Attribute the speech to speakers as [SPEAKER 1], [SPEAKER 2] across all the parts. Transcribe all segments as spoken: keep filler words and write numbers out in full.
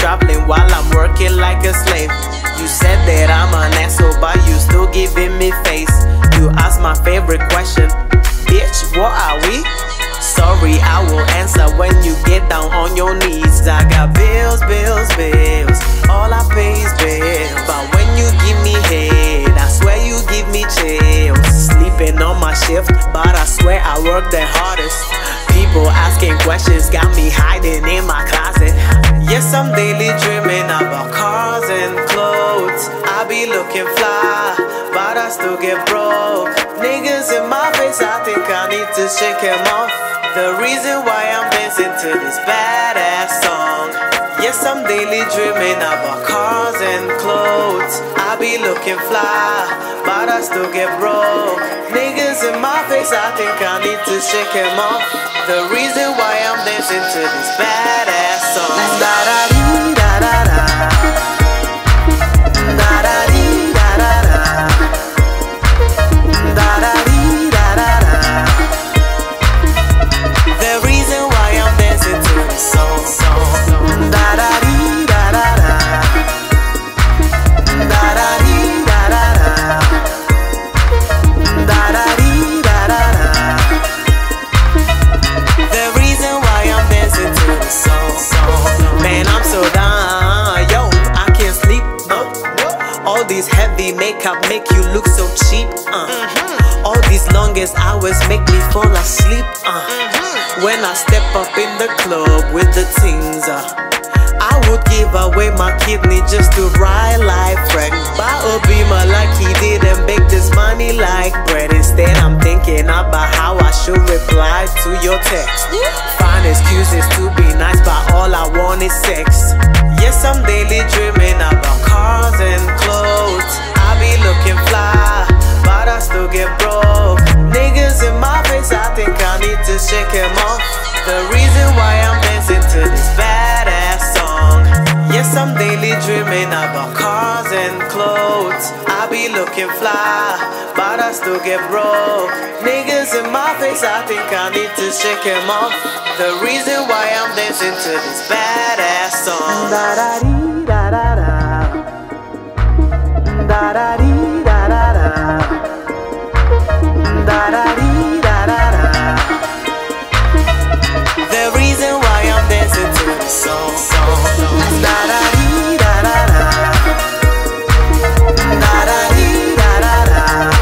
[SPEAKER 1] traveling while I'm working like a slave. You said that I'm an asshole, but you still giving me face. You asked my favorite question, bitch, what are we? Sorry, I will answer when you get down on your knees. I got bills, bills, bills, all I pay is bills. But when you give me head, I swear you give me chills. Sleeping on my shift, but I swear I work the hardest. People asking questions got me hiding in my closet. Yes, I'm daily dreaming about cars and clothes. I be looking fly, but I still get broke. Niggas in my face, I think I need to shake them off. The reason why I'm dancing to this badass song. Yes, I'm daily dreaming about cars and clothes. I be looking fly, but I still get broke. Niggas in my face, I think I need to shake them off. The reason why I'm dancing to this badass song. Da da dee da da da. Da da dee da da da. Da da dee da da da. The reason why I'm dancing to this song, song. Da da dee da da da. Da da dee da da da. Da da dee da da da. The reason why I'm dancing to this song, song. Man, I'm so down, yo, I can't sleep. Uh. All these heavy makeup make you look so cheap. Uh. Mm-hmm. All these longest hours make me fall asleep. Uh. Mm-hmm. When I step up in the club with the things, uh, I would give away my kidney just to ride like Frank. Buy a Beamer like he did and bake this money like bread. Instead I'm thinking about how I should reply to your text. Find excuses to be nice, but all I want is sex. Yes, I'm daily dreaming about cars and clothes. I be looking fly, but I still get broke. Niggas in my face, I think I need to shake them off. The reason why I'm dancing to this badass song. Yes, I'm daily dreaming about cars and clothes. I be looking fly, but I still get broke. Niggas in my face, I think I need to shake them off. The reason why I'm dancing to this badass song. Da da dee da da da. Da da dee da da da. Da da dee da da da. The reason why I'm dancing to this song, song. Da da dee da da da. Da da dee da da da.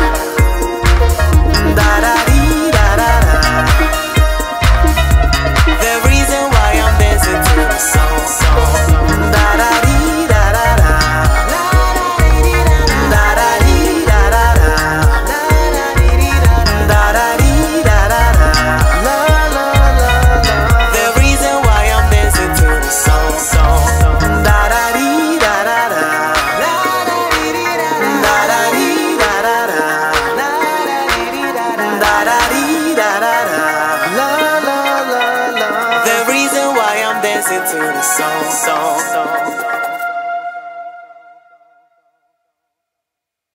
[SPEAKER 1] Da da dee da da da. The reason why I'm dancing to this song, song. Da da dee da da da. Da da dee da da da. Da da dee da da da. La la la la. The reason why I'm dancing to this song, song. Da da dee da da da. Da da dee da da da. Da da dee da da da. La la la la. The reason why I'm dancing to this song, song.